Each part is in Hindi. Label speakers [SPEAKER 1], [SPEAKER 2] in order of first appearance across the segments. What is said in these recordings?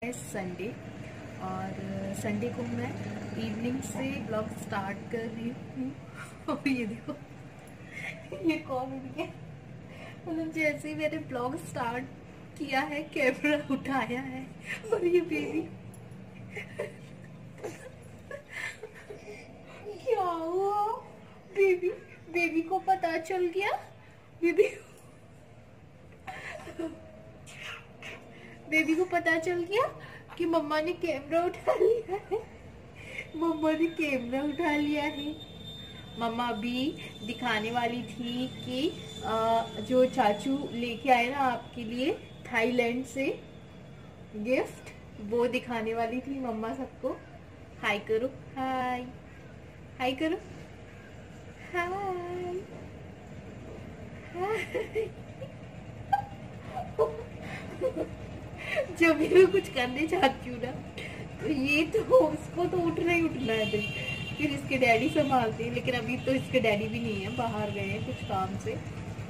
[SPEAKER 1] संडे और संडे को मैं इवनिंग से ब्लॉग स्टार्ट कर रही हूँ। और ये देखो ये कॉमेडी है, मतलब जैसे ही मैंने ब्लॉग स्टार्ट किया है कैमरा उठाया है और ये बेबी क्या हुआ? बेबी को पता चल गया। बेबी को पता चल गया कि मम्मा ने कैमरा उठा लिया है। मम्मा अभी दिखाने वाली थी कि जो चाचू लेके आए ना आपके लिए थाईलैंड से गिफ्ट, वो दिखाने वाली थी मम्मा सबको। हाय करो, हाय करो, हाय। जब भी मैं कुछ करने चाहती हूँ ना तो ये तो उसको तो उठना ही उठना है, फिर इसके डैडी संभालते हैं। लेकिन अभी तो इसके डैडी भी नहीं है, बाहर गए हैं कुछ काम से।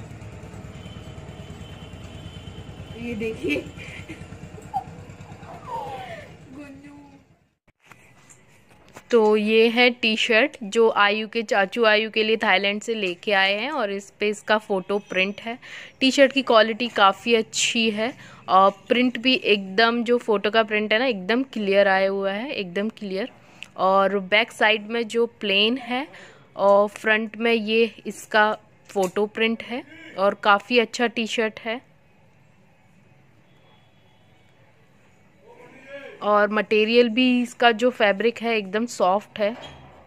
[SPEAKER 1] ये देखिए तो ये है टी शर्ट जो चाचू आयु के लिए थाईलैंड से लेके आए हैं और इस पे इसका फ़ोटो प्रिंट है। टी शर्ट की क्वालिटी काफ़ी अच्छी है और प्रिंट भी एकदम, जो फ़ोटो का प्रिंट है ना, एकदम क्लियर आया हुआ है, एकदम क्लियर। और बैक साइड में जो प्लेन है और फ्रंट में ये इसका फ़ोटो प्रिंट है और काफ़ी अच्छा टी शर्ट है। और मटेरियल भी इसका जो फैब्रिक है एकदम सॉफ्ट है।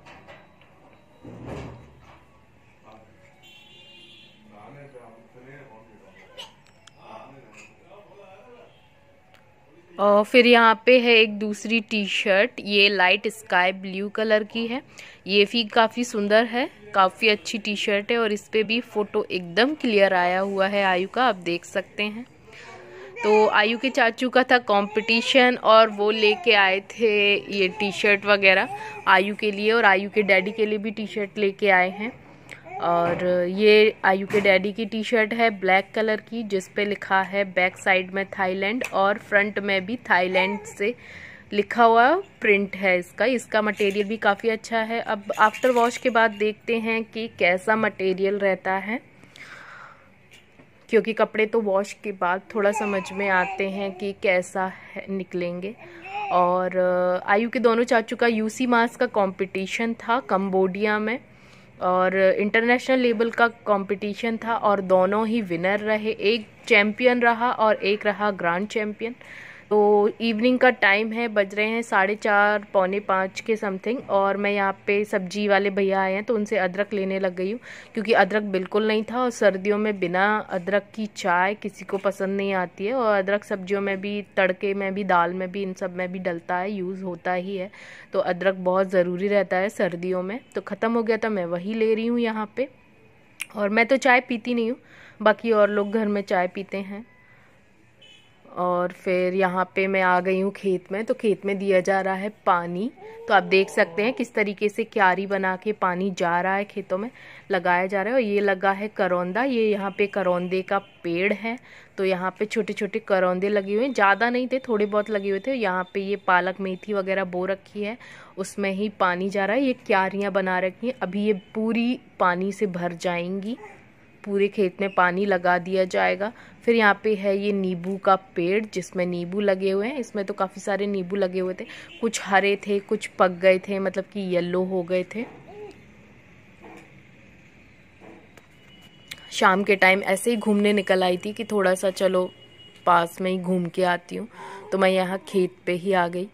[SPEAKER 1] और फिर यहाँ पे है एक दूसरी टी शर्ट, ये लाइट स्काई ब्लू कलर की है। ये भी काफ़ी सुंदर है, काफ़ी अच्छी टी शर्ट है और इस पे भी फ़ोटो एकदम क्लियर आया हुआ है आयु का, आप देख सकते हैं। तो आयु के चाचू का था कंपटीशन और वो लेके आए थे ये टी शर्ट वगैरह आयु के लिए, और आयु के डैडी के लिए भी टी शर्ट लेके आए हैं। और ये आयु के डैडी की टी शर्ट है ब्लैक कलर की, जिस पे लिखा है बैक साइड में थाईलैंड और फ्रंट में भी थाईलैंड से लिखा हुआ प्रिंट है इसका मटेरियल भी काफ़ी अच्छा है। अब आफ्टर वॉश के बाद देखते हैं कि कैसा मटेरियल रहता है, क्योंकि कपड़े तो वॉश के बाद थोड़ा समझ में आते हैं कि कैसा निकलेंगे। और आयु के दोनों चाचू का यूसी मास का कंपटीशन था कंबोडिया में और इंटरनेशनल लेवल का कंपटीशन था और दोनों ही विनर रहे। एक चैम्पियन रहा और एक रहा ग्रैंड चैम्पियन। तो इवनिंग का टाइम है, बज रहे हैं 4:30 पौने 5 के समथिंग, और मैं यहाँ पे सब्जी वाले भैया आए हैं तो उनसे अदरक लेने लग गई हूँ, क्योंकि अदरक बिल्कुल नहीं था और सर्दियों में बिना अदरक की चाय किसी को पसंद नहीं आती है। और अदरक सब्जियों में भी, तड़के में भी, दाल में भी, इन सब में भी डलता है, यूज़ होता ही है। तो अदरक बहुत ज़रूरी रहता है सर्दियों में। तो ख़त्म हो गया था, मैं वही ले रही हूँ यहाँ पर। और मैं तो चाय पीती नहीं हूँ, बाकी और लोग घर में चाय पीते हैं। और फिर यहाँ पे मैं आ गई हूँ खेत में, तो खेत में दिया जा रहा है पानी। तो आप देख सकते हैं किस तरीके से क्यारी बना के पानी जा रहा है, खेतों में लगाया जा रहा है। और ये लगा है करौंदा, ये यहाँ पे करौंदे का पेड़ है। तो यहाँ पे छोटे छोटे करौंदे लगे हुए हैं, ज़्यादा नहीं थे, थोड़े बहुत लगे हुए थे। यहाँ पे ये पालक मेथी वगैरह बो रखी है, उसमें ही पानी जा रहा है। ये क्यारियाँ बना रखी हैं, अभी ये पूरी पानी से भर जाएंगी, पूरे खेत में पानी लगा दिया जाएगा। फिर यहाँ पे है ये नींबू का पेड़ जिसमें नींबू लगे हुए हैं। इसमें तो काफ़ी सारे नींबू लगे हुए थे, कुछ हरे थे, कुछ पक गए थे, मतलब कि येलो हो गए थे। शाम के टाइम ऐसे ही घूमने निकल आई थी कि थोड़ा सा चलो पास में ही घूम के आती हूँ, तो मैं यहाँ खेत पे ही आ गई।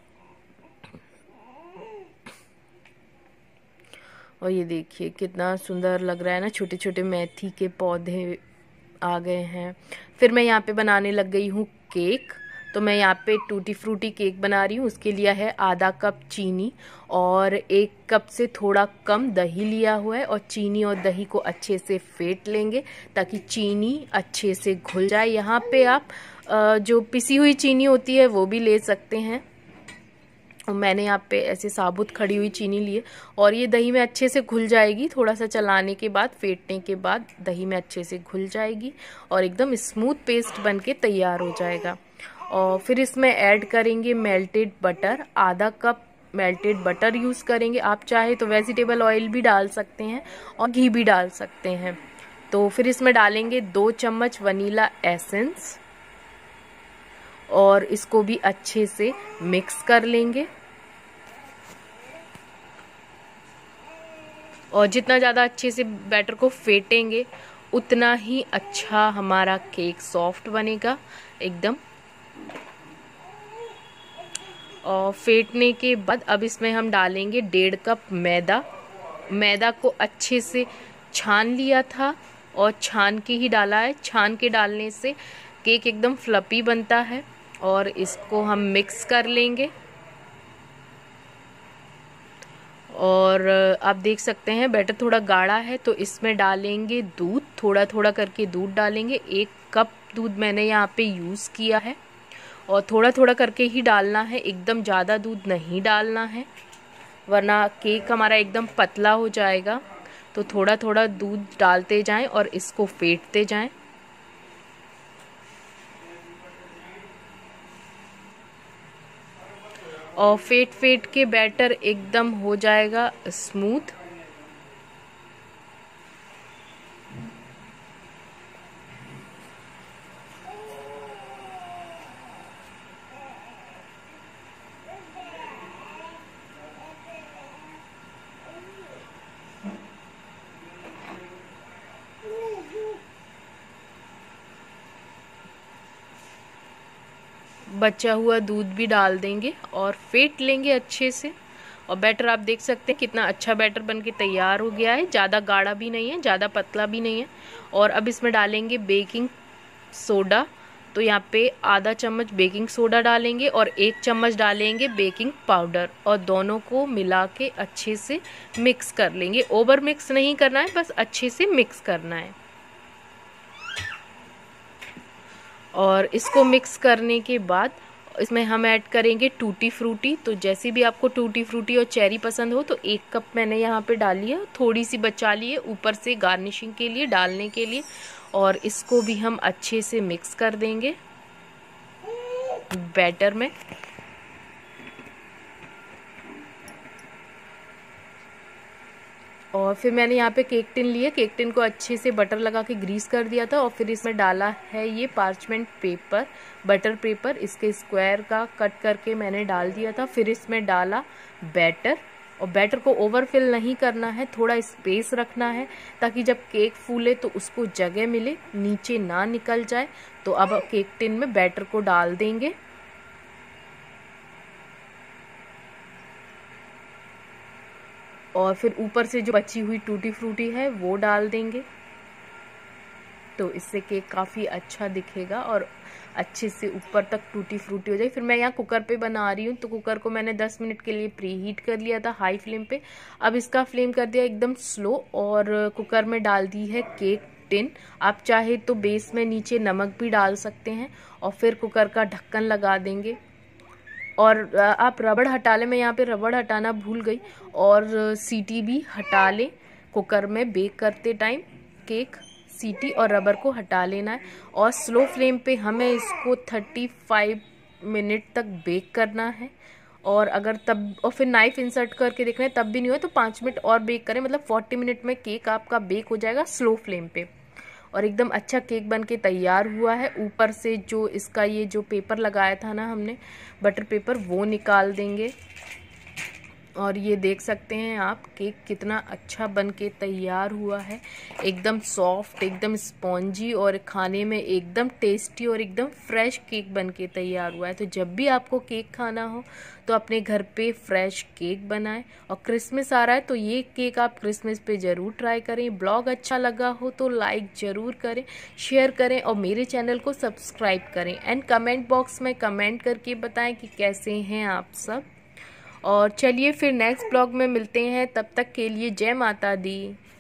[SPEAKER 1] और ये देखिए कितना सुंदर लग रहा है ना, छोटे छोटे मेथी के पौधे आ गए हैं। फिर मैं यहाँ पे बनाने लग गई हूँ केक। तो मैं यहाँ पे टूटी फ्रूटी केक बना रही हूँ। उसके लिया है आधा कप चीनी और 1 कप से थोड़ा कम दही लिया हुआ है, और चीनी और दही को अच्छे से फेंट लेंगे ताकि चीनी अच्छे से घुल जाए। यहाँ पे आप जो पिसी हुई चीनी होती है वो भी ले सकते हैं, और मैंने यहाँ पे ऐसे साबुत खड़ी हुई चीनी ली है। और ये दही में अच्छे से घुल जाएगी, थोड़ा सा चलाने के बाद, फेंटने के बाद दही में अच्छे से घुल जाएगी और एकदम स्मूथ पेस्ट बन के तैयार हो जाएगा। और फिर इसमें ऐड करेंगे मेल्टेड बटर, आधा कप मेल्टेड बटर यूज़ करेंगे। आप चाहे तो वेजिटेबल ऑयल भी डाल सकते हैं और घी भी डाल सकते हैं। तो फिर इसमें डालेंगे 2 चम्मच वनीला एसेंस और इसको भी अच्छे से मिक्स कर लेंगे। और जितना ज़्यादा अच्छे से बैटर को फेंटेंगे उतना ही अच्छा हमारा केक सॉफ्ट बनेगा एकदम। और फेंटने के बाद अब इसमें हम डालेंगे 1.5 कप मैदा। मैदा को अच्छे से छान लिया था और छान के ही डाला है। छान के डालने से केक एकदम फ्लफी बनता है। और इसको हम मिक्स कर लेंगे। और आप देख सकते हैं बैटर थोड़ा गाढ़ा है, तो इसमें डालेंगे दूध। थोड़ा थोड़ा करके दूध डालेंगे। 1 कप दूध मैंने यहाँ पे यूज़ किया है और थोड़ा थोड़ा करके ही डालना है, एकदम ज़्यादा दूध नहीं डालना है वरना केक हमारा एकदम पतला हो जाएगा। तो थोड़ा थोड़ा दूध डालते जाएं और इसको फेंटते जाएं। और फेंट के बैटर एकदम हो जाएगा स्मूथ। बचा हुआ दूध भी डाल देंगे और फेंट लेंगे अच्छे से। और बैटर आप देख सकते हैं कितना अच्छा बैटर बनके तैयार हो गया है। ज़्यादा गाढ़ा भी नहीं है, ज़्यादा पतला भी नहीं है। और अब इसमें डालेंगे बेकिंग सोडा। तो यहाँ पे आधा चम्मच बेकिंग सोडा डालेंगे और 1 चम्मच डालेंगे बेकिंग पाउडर और दोनों को मिला के अच्छे से मिक्स कर लेंगे। ओवर मिक्स नहीं करना है, बस अच्छे से मिक्स करना है। और इसको मिक्स करने के बाद इसमें हम ऐड करेंगे टूटी फ्रूटी। तो जैसे भी आपको टूटी फ्रूटी और चेरी पसंद हो तो 1 कप मैंने यहाँ पे डाली है, थोड़ी सी बचा ली है ऊपर से गार्निशिंग के लिए डालने के लिए। और इसको भी हम अच्छे से मिक्स कर देंगे बैटर में। और फिर मैंने यहाँ पे केक टिन लिए, केक टिन को अच्छे से बटर लगा के ग्रीस कर दिया था। और फिर इसमें डाला है ये पार्चमेंट पेपर, बटर पेपर, इसके स्क्वायर का कट करके मैंने डाल दिया था। फिर इसमें डाला बैटर और बैटर को ओवरफिल नहीं करना है, थोड़ा स्पेस रखना है ताकि जब केक फूले तो उसको जगह मिले, नीचे ना निकल जाए। तो अब केक टिन में बैटर को डाल देंगे और फिर ऊपर से जो बची हुई टूटी फ्रूटी है वो डाल देंगे। तो इससे केक काफ़ी अच्छा दिखेगा और अच्छे से ऊपर तक टूटी फ्रूटी हो जाए। फिर मैं यहाँ कुकर पे बना रही हूँ, तो कुकर को मैंने 10 मिनट के लिए प्री हीट कर लिया था हाई फ्लेम पे। अब इसका फ्लेम कर दिया एकदम स्लो और कुकर में डाल दी है केक टिन। आप चाहे तो बेस में नीचे नमक भी डाल सकते हैं और फिर कुकर का ढक्कन लगा देंगे। और आप रबड़ हटा लें, मैं यहाँ पे रबड़ हटाना भूल गई, और सीटी भी हटा लें कुकर में बेक करते टाइम। केक सीटी और रबर को हटा लेना है और स्लो फ्लेम पे हमें इसको 35 मिनट तक बेक करना है। और अगर तब और फिर नाइफ इंसर्ट करके देखना है तब भी नहीं हुआ तो 5 मिनट और बेक करें, मतलब 40 मिनट में केक आपका बेक हो जाएगा स्लो फ्लेम पे। और एकदम अच्छा केक बन के तैयार हुआ है। ऊपर से जो इसका ये जो पेपर लगाया था ना हमने, बटर पेपर, वो निकाल देंगे। और ये देख सकते हैं आप केक कितना अच्छा बन के तैयार हुआ है, एकदम सॉफ्ट, एकदम स्पॉन्जी और खाने में एकदम टेस्टी और एकदम फ्रेश केक बन के तैयार हुआ है। तो जब भी आपको केक खाना हो तो अपने घर पे फ्रेश केक बनाएं। और क्रिसमस आ रहा है तो ये केक आप क्रिसमस पे ज़रूर ट्राई करें। ब्लॉग अच्छा लगा हो तो लाइक ज़रूर करें, शेयर करें और मेरे चैनल को सब्सक्राइब करें। एंड कमेंट बॉक्स में कमेंट करके बताएं कि कैसे हैं आप सब। और चलिए फिर नेक्स्ट ब्लॉग में मिलते हैं, तब तक के लिए जय माता दी।